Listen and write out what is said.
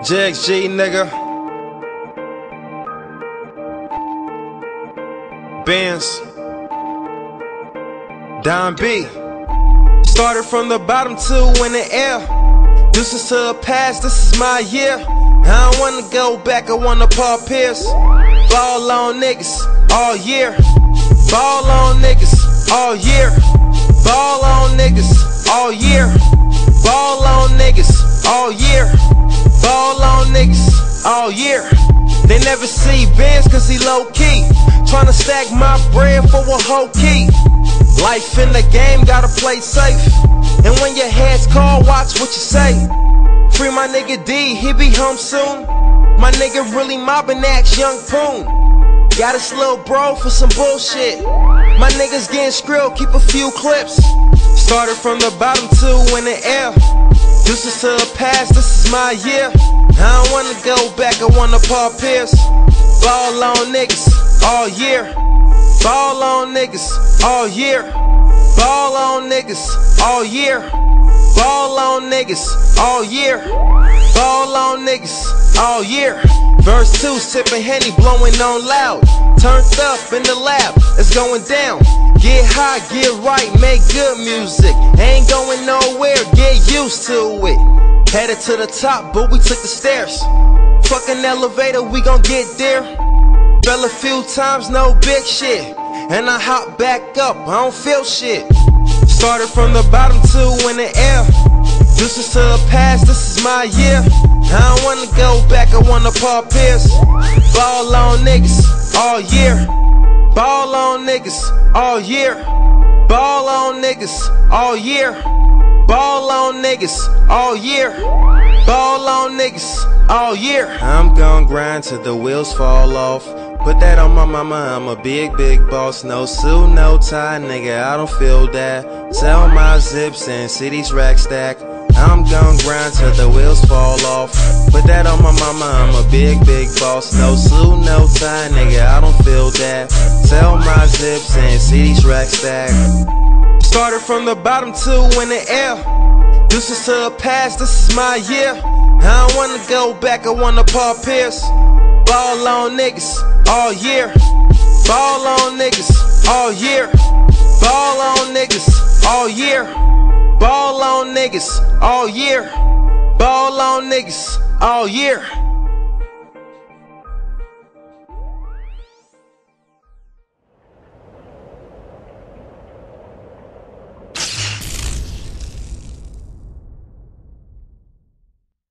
JXG, nigga. Benz. Don B. Started from the bottom, 2 in the air. Deuces to the past, this is my year. I don't wanna go back, I wanna Paul Pierce. Ball on niggas all year. Ball on niggas all year. Ball on niggas all year. Ball on niggas all year. Ball on niggas all year. They never see Benz cause he low key. Tryna stack my bread for a whole key. Life in the game, gotta play safe. And when your head's called, watch what you say. Free my nigga D, he be home soon. My nigga really mobbing, axe Young Poon. Got a little bro for some bullshit. My niggas getting skrill, keep a few clips. Started from the bottom, 2 in the air. Deuces to the past, this is my year. I don't wanna go back, I wanna Paul Pierce. Ball on niggas all year. Ball on niggas all year. Ball on niggas all year. Ball on niggas all year. Ball on niggas all year. Verse 2, sipping Henny, blowing on loud. Turned up in the lab, it's going down. Get high, get right, make good music. Ain't going nowhere, get used to it. Headed to the top, but we took the stairs. Fucking elevator, we gon' get there. Fell a few times, no big shit. And I hop back up, I don't feel shit. Started from the bottom, 2 in the air. Deuces to the past, this is my year. I don't wanna go back, I wanna Paul Pierce. Ball on niggas all year. Ball on niggas all year. Ball on niggas all year. Ball on niggas all year. Ball on niggas all year. I'm gon' grind till the wheels fall off. Put that on my mama, I'm a big boss. No suit, no tie, nigga, I don't feel that. Sell my zips and see these racks stack. I'm gon' grind till the wheels fall off. Put that on my mama, I'm a big boss. No suit, no tie, nigga, I don't feel that. Sell my zips and see these racks stack. Started from the bottom, 2 in the air. Deuces to the past, this is my year. I don't wanna go back, I wanna Paul Pierce. Ball on niggas all year. Ball on niggas all year. Ball on niggas all year. Ball on niggas all year. Ball on niggas all year.